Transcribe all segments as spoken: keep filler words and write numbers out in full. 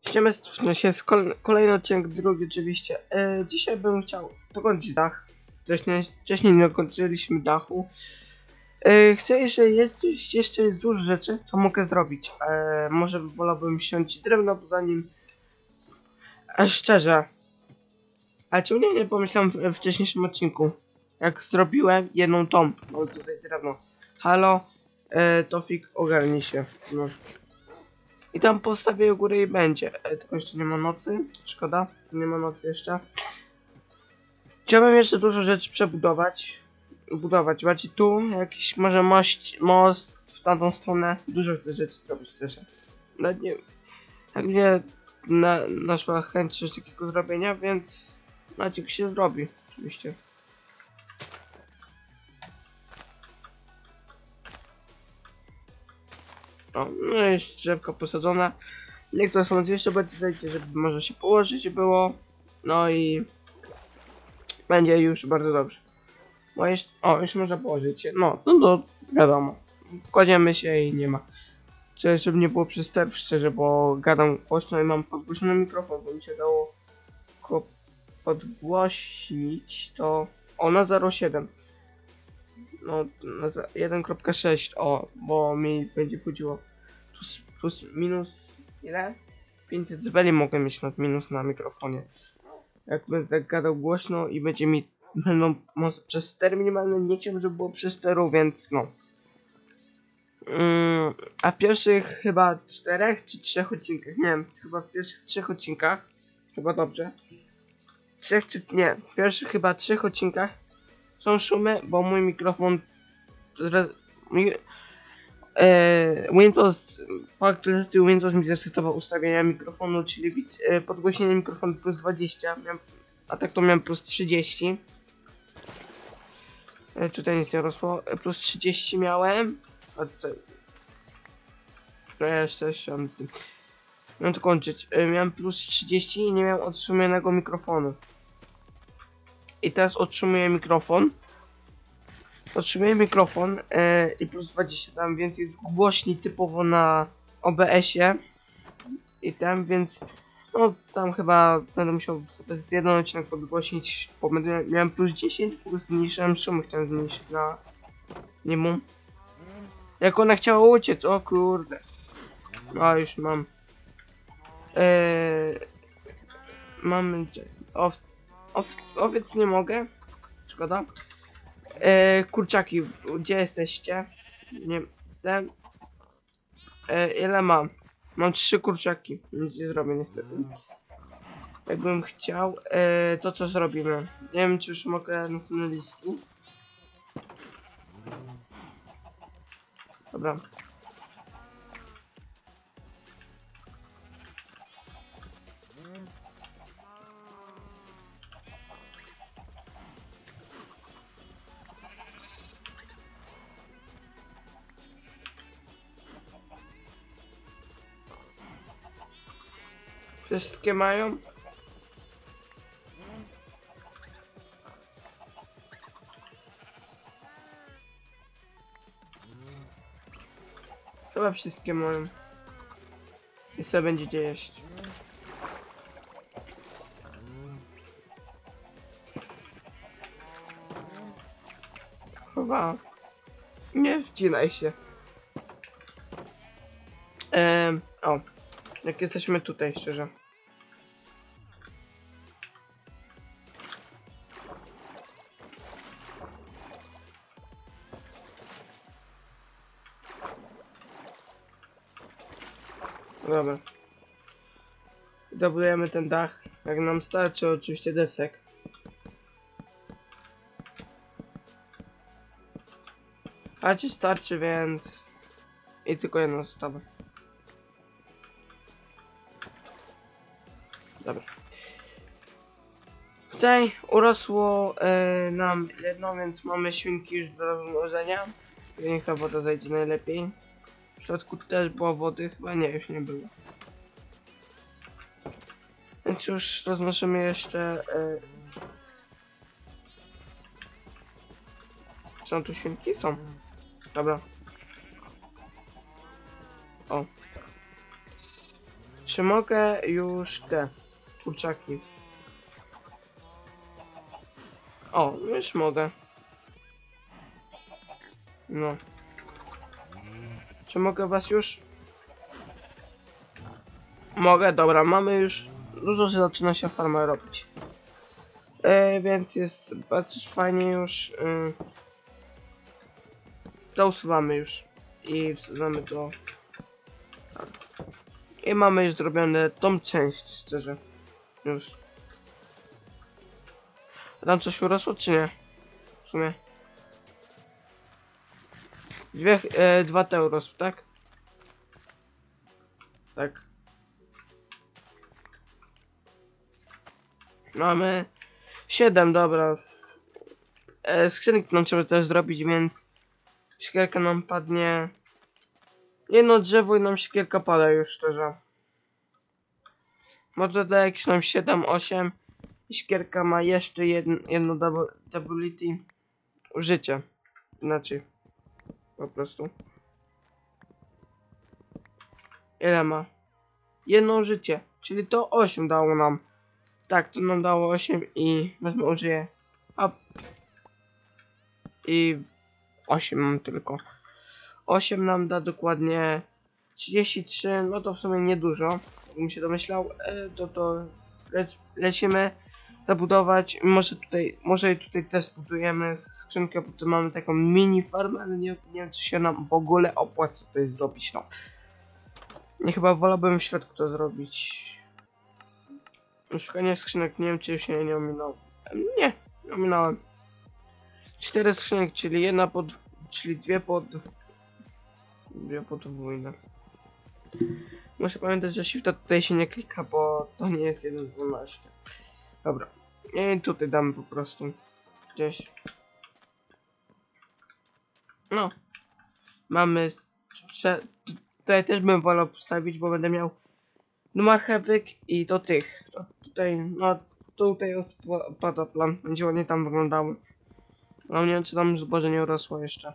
Idziemy się z kol kolejny odcinek, drugi oczywiście. E, dzisiaj bym chciał dokończyć dach. Wcześniej, wcześniej nie dokończyliśmy dachu. E, chcę, jeżeli jest, jeszcze jest dużo rzeczy, co mogę zrobić. E, może wolałbym wziąć drewno, bo zanim... A szczerze. Ale czemu nie, nie pomyślałem w, w wcześniejszym odcinku? Jak zrobiłem jedną tą, mam tutaj drewno. Halo, e, Tofik, ogarnij się. No. I tam postawię u góry i będzie. E, tylko jeszcze nie ma nocy. Szkoda, nie ma nocy jeszcze. Chciałbym jeszcze dużo rzeczy przebudować. Budować. Bardziej tu jakiś może most, most w tamtą stronę. Dużo chcę rzeczy zrobić też. Nawet nie jak mnie na, naszła chęć coś takiego zrobienia, więc Maciek się zrobi. Oczywiście. O, no jest drzewka posadzona. Niektóre są jeszcze bardziej zajęte, żeby może się położyć było. No i będzie już bardzo dobrze. Bo jeszcze, o, już można położyć się. No, no to wiadomo. Kładziemy się i nie ma. Czy żeby nie było przystęp, szczerze, bo gadam głośno i mam podgłośniony mikrofon, bo mi się dało go podgłośnić, to o na zero przecinek siedem. No, na jeden kropka sześć, o, bo mi będzie wchodziło plus, plus minus ile? pięćset decybeli mogę mieć nad minus na mikrofonie. Jak będę tak gadał głośno i będzie mi, będą może przez ster minimalny, nie chciałbym, żeby było przez steru, więc no. Mm, a w pierwszych chyba czterech czy trzech odcinkach, nie wiem, chyba w pierwszych trzech odcinkach, chyba dobrze. Trzech czy nie, w pierwszych chyba trzech odcinkach są szumy, bo mój mikrofon mój, e, Windows po aktualizacji Windows mi zresetował ustawienia mikrofonu, czyli e, podgłośnienie mikrofonu plus dwadzieścia, miałem, a tak to miałem plus trzydzieści. E, tutaj nic nie rosło, e, plus trzydzieści miałem, a tutaj to jeszcze się miałem to kończyć, e, miałem plus trzydzieści i nie miałem otrzymionego mikrofonu. I teraz otrzymuję mikrofon. Otrzymuję mikrofon yy, i plus dwadzieścia tam, więc jest głośniej typowo na O B S-ie. I tam, więc no tam chyba będę musiał z jeden odcinek podgłośnić, bo będę, miałem plus dziesięć, po prostu zmniejszyłem szumy, chciałem zmniejszyć na niemu. Jak ona chciała uciec, o kurde. A już mam. Yy, mam ow, ow, owiec nie mogę. Szkoda. E, kurczaki, gdzie jesteście? Nie, ten. E, ile mam? Mam trzy kurczaki. Nic nie zrobię niestety. Jakbym chciał, e, to co zrobimy? Nie wiem, czy już mogę następne listki. Dobra. Wszystkie mają? Chyba wszystkie mają. I sobie będziecie jeść. Chyba. Nie wcinaj się. Eee, o. Jak jesteśmy tutaj, szczerze. Dobra. Dobudujemy ten dach. Jak nam starczy oczywiście desek. A ci starczy, więc... I tylko jedną zostawę. Dobra. Tutaj urosło yy, nam jedno, więc mamy świnki już do rozmnożenia. Niech ta woda zajdzie najlepiej. W środku też było wody, chyba nie, już nie było. Więc już rozmnożymy jeszcze... Yy... Są tu świnki? Są. Dobra. O. Czy mogę już te kurczaki? O, już mogę. No. Czy mogę was już? Mogę, dobra, mamy już. Dużo się zaczyna się farma robić. E, więc jest bardzo fajnie już. E, to usuwamy już. I wsadzamy to. Tak. I mamy już zrobione tą część, szczerze. Już. Tam coś urosło, czy nie? W sumie. Dwie, e, dwa te urosły, tak? Tak. Mamy siedem, dobra. E, skrzynki nam trzeba też zrobić, więc siekierka nam padnie. Jedno drzewo i nam siekierka pada już, szczerze. Może da jakieś nam siedem, osiem. Siekierka ma jeszcze jedno, jedno doubility. Życie. Inaczej. Po prostu. Ile ma? Jedno życie. Czyli to osiem dało nam. Tak, to nam dało osiem i wezmę użyję. A. I osiem mam tylko. osiem nam da dokładnie trzydzieści trzy, no to w sumie niedużo. Jakbym się domyślał, e, to to lec lecimy zabudować. Może tutaj, może tutaj też zbudujemy skrzynkę, bo tu mamy taką mini farmę, ale nie, nie wiem, czy się nam w ogóle opłaca tutaj zrobić, no. Nie, chyba wolałbym w środku to zrobić. Szukanie skrzynek, nie wiem, czy się nie ominął. Nie, nie ominąłem. Cztery skrzynek, czyli jedna pod... czyli dwie pod... dwie podwójne. Muszę pamiętać, że shifta tutaj się nie klika, bo to nie jest jeden dwanaście. Dobra. I tutaj damy po prostu. Gdzieś. No. Mamy... Tutaj też bym wolał postawić, bo będę miał no marchewek i do tych. To tutaj, no tutaj odpada plan. Będzie ładnie tam wyglądały. No nie wiem, czy tam zboże nie urosło jeszcze.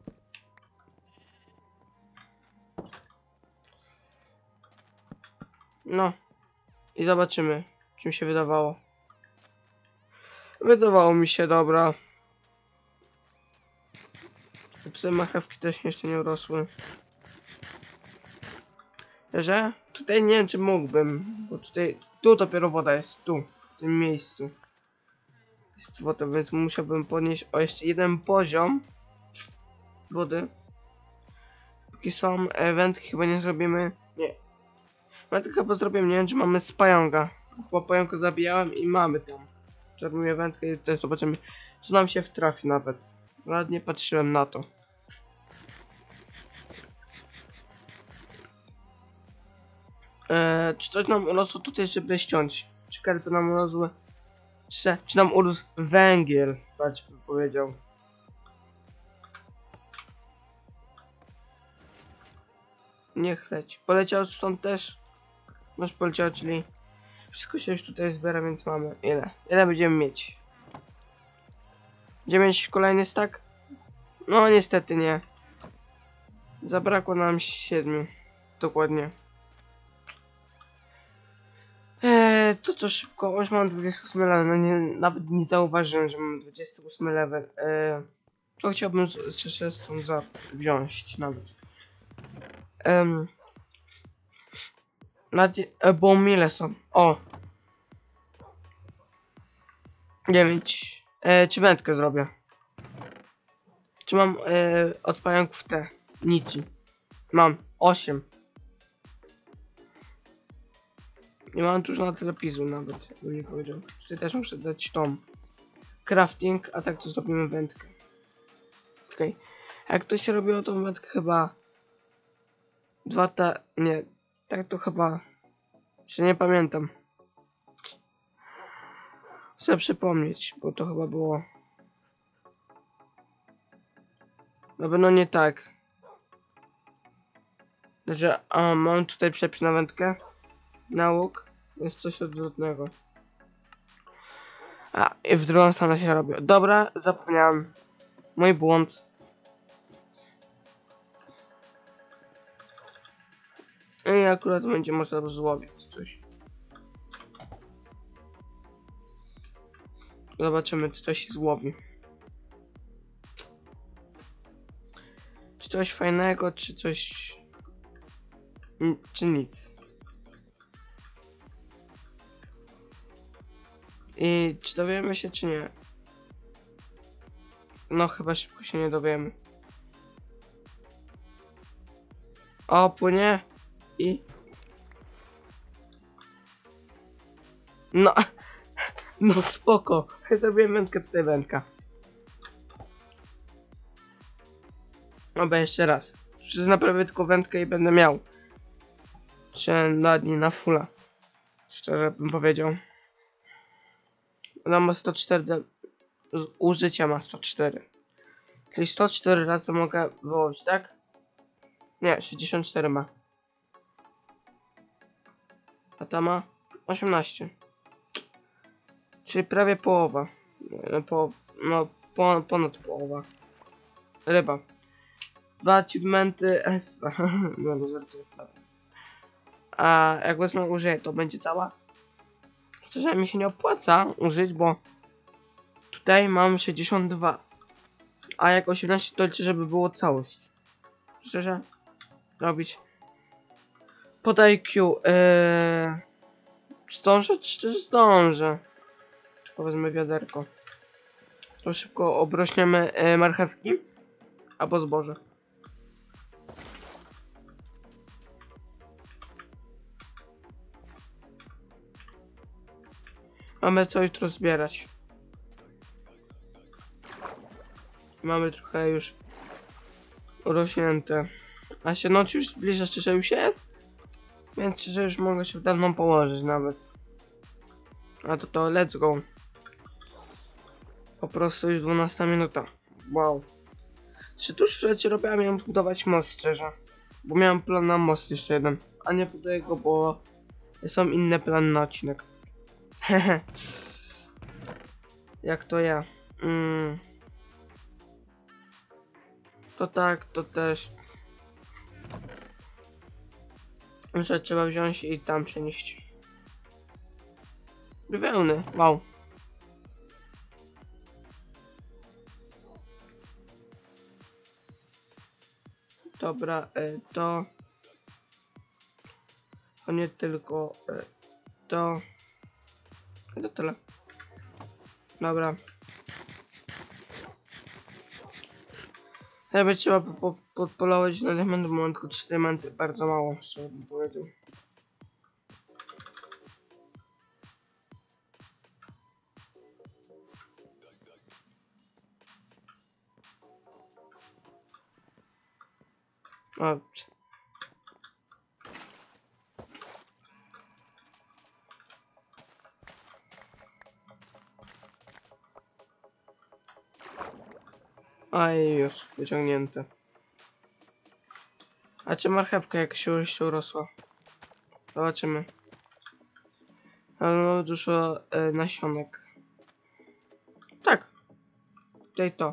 No. I zobaczymy, czym się wydawało. Wydawało mi się, dobra. Tutaj marchewki też jeszcze nie urosły. Że? Tutaj nie wiem, czy mógłbym, bo tutaj, tu dopiero woda jest, tu, w tym miejscu. Jest woda, więc musiałbym podnieść o jeszcze jeden poziom wody. Póki są wędki, chyba nie zrobimy, nie. Wędkę chyba zrobimy, nie wiem, czy mamy z pająka. Chyba pająka zabijałem i mamy tam. Zrobimy wędkę i tutaj zobaczymy, co nam się wtrafi nawet. Nawet nie patrzyłem na to. Eee, czy coś nam urosło tutaj, żeby ściąć? Czy karpy nam urosły? Czy, czy nam urósł węgiel? Patrz, bym powiedział. Niech leci. Poleciał stąd też. Masz poleciał, czyli wszystko się już tutaj zbiera, więc mamy. Ile? Ile będziemy mieć? Będziemy mieć kolejny stack? No niestety nie. Zabrakło nam siedmiu. Dokładnie. Eee, to co szybko, już mam dwudziesty ósmy level, no nie, nawet nie zauważyłem, że mam dwudziesty ósmy level. Eee, to chciałbym jeszcze stąd za wziąć nawet. Ehm, e, bo ile są? O! dziewięć. Eee, czy wędkę zrobię? Czy mam e, od pająków te? Nici. Mam osiem. Nie mam dużo na tyle pisu nawet, bym nie powiedział. Tutaj też muszę dać tą crafting, a tak to zrobimy wędkę. Okej. Okay. Jak to się robiło tą wędkę chyba dwa ta... nie, tak to chyba... Jeszcze nie pamiętam. Chcę przypomnieć, bo to chyba było... Na pewno nie tak. Znaczy, a mam tutaj przepis na wędkę. Na łuk. Jest coś odwrotnego. A, i w drugą stronę się robi. Dobra, zapomniałem. Mój błąd. I akurat będzie można złowić coś. Zobaczymy, czy coś złowi. Czy coś fajnego, czy coś... czy nic. I czy dowiemy się, czy nie? No chyba szybko się nie dowiemy. O, płynie. I... No... No spoko. Zrobiłem wędkę, tutaj wędka. Dobra, jeszcze raz. Czy naprawię tylko wędkę i będę miał. Czy na dni na fulla. Szczerze bym powiedział. Ona ma sto cztery. Użycia ma sto cztery. Czyli sto cztery razy mogę wyłowić, tak? Nie, sześćdziesiąt cztery ma. A ta ma osiemnaście. Czyli prawie połowa. No, po, no po, ponad połowa. Ryba. Dwa achievementy S. No, no, żartuję. A jak wezmę użyję, to będzie cała. Szczerze mi się nie opłaca użyć, bo tutaj mam sześćdziesiąt dwa. A jak osiemnaście to liczę, żeby było całość. Szczerze robić pod I Q. Yy... Zdążę czy zdążę? Powiedzmy wiaderko. To szybko obrośniemy yy, marchewki albo zboże. Mamy co jutro zbierać. Mamy trochę już urośnięte. A się noc już zbliża, szczerze już jest. Więc szczerze już mogę się dawno położyć nawet. A to to let's go. Po prostu już dwunasta minuta. Wow. Czy tu rzeczy robię, miałem budować most szczerze. Bo miałem plan na most jeszcze jeden. A nie buduję go, bo są inne plany na odcinek. Hehe. Jak to ja. Mm. To tak, to też. Że trzeba wziąć i tam przenieść. Wełny, wow. Dobra, y, to... To nie tylko... Y, to... To tyle. Dobra. Jakby trzeba po, po, podpolować na diamenty, bo mam tylko trzy diamenty, bardzo mało, szczerze bym powiedział. O. A i już, wyciągnięte. A czy marchewka jak się, się urosła? Zobaczymy. Ale dużo e, nasionek. Tak. Tutaj to.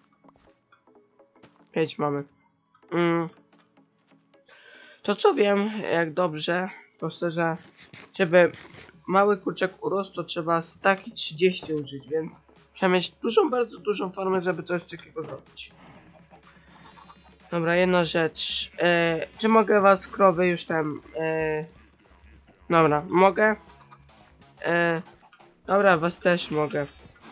Pięć mamy. Mm. To co wiem, jak dobrze, to szczerze, żeby mały kurczak urósł, to trzeba staki trzydzieści użyć, więc trzeba mieć dużą, bardzo dużą farmę, żeby coś takiego zrobić. Dobra, jedna rzecz. E, czy mogę was krowy już tam... E, dobra, mogę? E, dobra, was też mogę.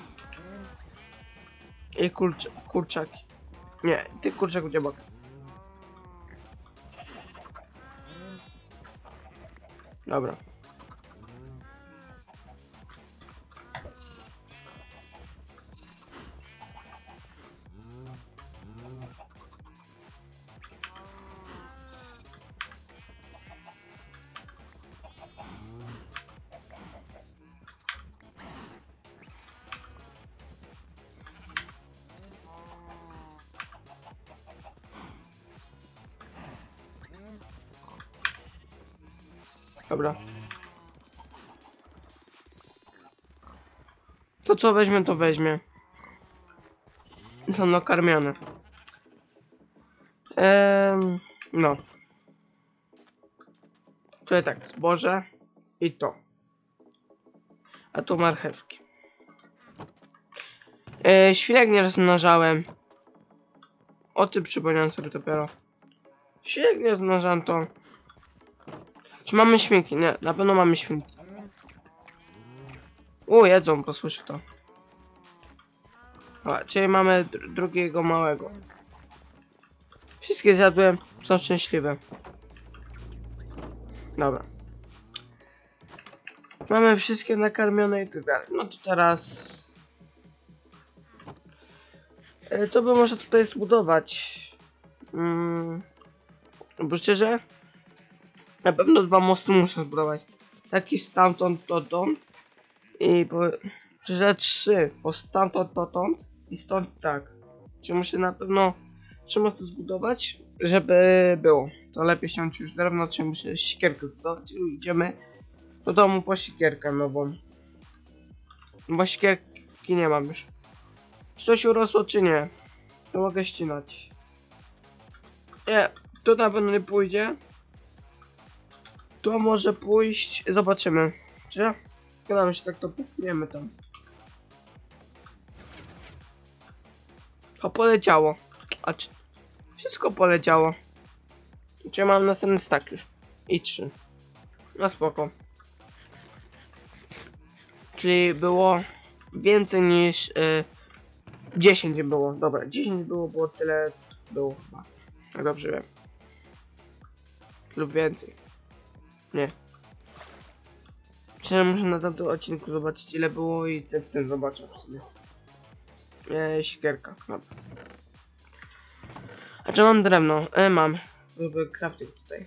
I kurcz kurczaki. Nie, ty kurczaków nie mogę. Dobra. Dobra. To co weźmie, to weźmie. Są nakarmione. Eee, no. Tutaj tak, zboże i to. A tu marchewki. E, świnek nie rozmnażałem. O tym przypomniałem sobie dopiero. Świnek nie rozmnażałem to. Czy mamy świnki? Nie, na pewno mamy świnki. U, jedzą, posłyszę to. A, czyli mamy dr drugiego małego. Wszystkie zjadłem, są szczęśliwe. Dobra. Mamy wszystkie nakarmione i tak dalej. No to teraz... E, co by można tutaj zbudować? Hmm... Bo szczerze... Na pewno dwa mosty muszę zbudować. Taki stamtąd dotąd. I bo... Szczerze trzy. Bo stamtąd dotąd. I stąd tak. Czy muszę na pewno... Trzy mosty zbudować? Żeby było. To lepiej ściągnąć już drewno, czy muszę siekierkę zbudować. I idziemy do domu po siekierkę nową. Bo siekierki nie mam już. Czy coś urosło, czy nie? To mogę ścinać. Nie, to na pewno nie pójdzie. To może pójść. Zobaczymy. Czy? Gadamy się tak, to pukniemy tam. To poleciało. A czy... Wszystko poleciało. Czy mam następny stack już? I trzy. No spoko. Czyli było więcej niż y, dziesięć było. Dobra, dziesięć było, było tyle było chyba. Tak dobrze wiem. Lub więcej. Nie. Myślę, że muszę na tamtym odcinku zobaczyć ile było i ten, ten zobaczę w sumie. E, siekierka. Dobra. A czy mam drewno? E, mam. Zrobię crafting tutaj.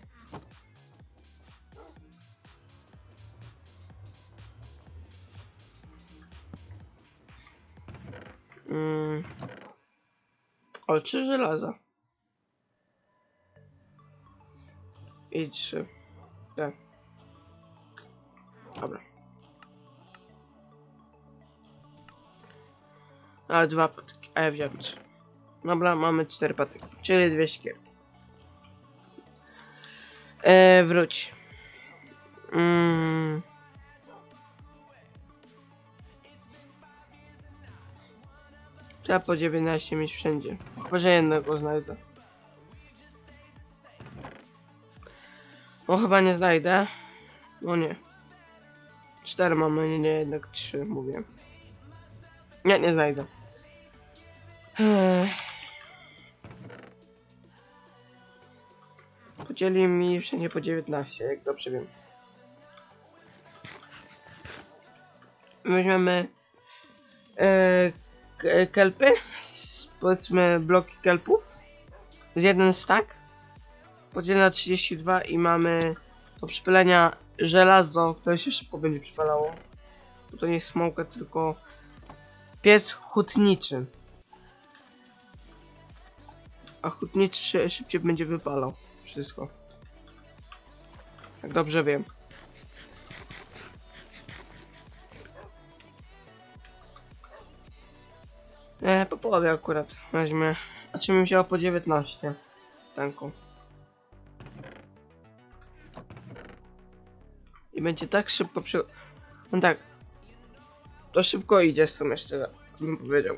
Mm. O, trzy żelaza. I trzy. Tak. Dobra. A dwa patyki. A ja wziąłem trzy. Dobra, mamy cztery patyki. Czyli dwie siekierki. Eee, wróć. Mm. Trzeba po dziewiętnaście mieć wszędzie. Chyba, że jednego znajdę. No chyba nie znajdę. No nie. Cztery mamy, nie, nie, jednak trzy, mówię. Nie, nie znajdę. Ech. Podzieli mi wszędzie po dziewiętnaście, jak dobrze wiem. Weźmiemy e, kelpy, powiedzmy bloki kelpów, z jeden stack, podzielę na trzydzieści dwa i mamy do przypalenia żelazo, które się szybko będzie przypalało. Bo to nie jest smoka, tylko piec hutniczy. A hutniczy się szybciej będzie wypalał wszystko. Jak dobrze wiem. Nie, po połowie akurat weźmie. A czy mi wzięło po dziewiętnaście? Tanką. I będzie tak szybko przy... No tak. To szybko idzie w sumie, szczerze bym powiedział.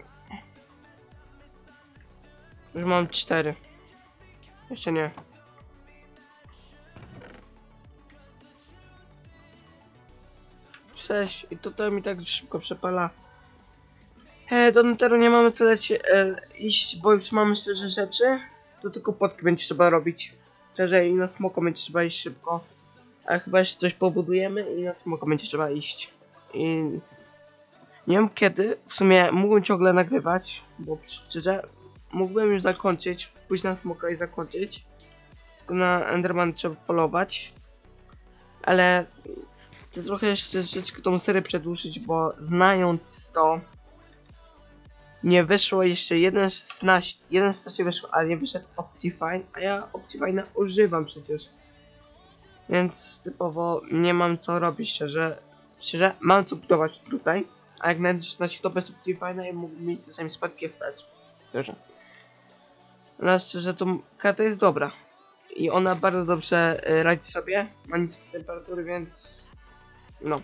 Już mam cztery. Jeszcze nie. sześć. I to, to mi tak szybko przepala. E, do Netheru nie mamy co leci, e, iść, bo już mamy szczerze rzeczy. To tylko płotki będzie trzeba robić. Szczerze i na smoko będzie trzeba iść szybko. A chyba jeszcze coś pobudujemy i na smoko będzie trzeba iść. I nie wiem kiedy. W sumie mógłbym ciągle nagrywać, bo szczerze mógłbym już zakończyć, pójść na smoka i zakończyć. Tylko na Enderman trzeba polować. Ale chcę trochę jeszcze troszeczkę tą serię przedłużyć, bo znając to, nie wyszło jeszcze jeden szesnaście, jeden szesnaście wyszło, ale nie wyszedł Optifine, a ja Optifine'a używam przecież. Więc typowo nie mam co robić, szczerze. Szczerze, mam co budować tutaj, a jak na szesnaście to bez Optifine'a i mógł mieć czasami spadki F P S. Szczerze. Ale szczerze, to karta jest dobra. i ona bardzo dobrze y, radzi sobie, ma niskie temperatury, więc no.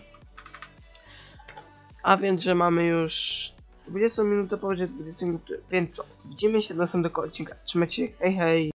A więc, że mamy już dwudziestą minutę, powyżej dwudziestej minuty, więc co, widzimy się w następnym odcinku. Trzymajcie się, hej hej!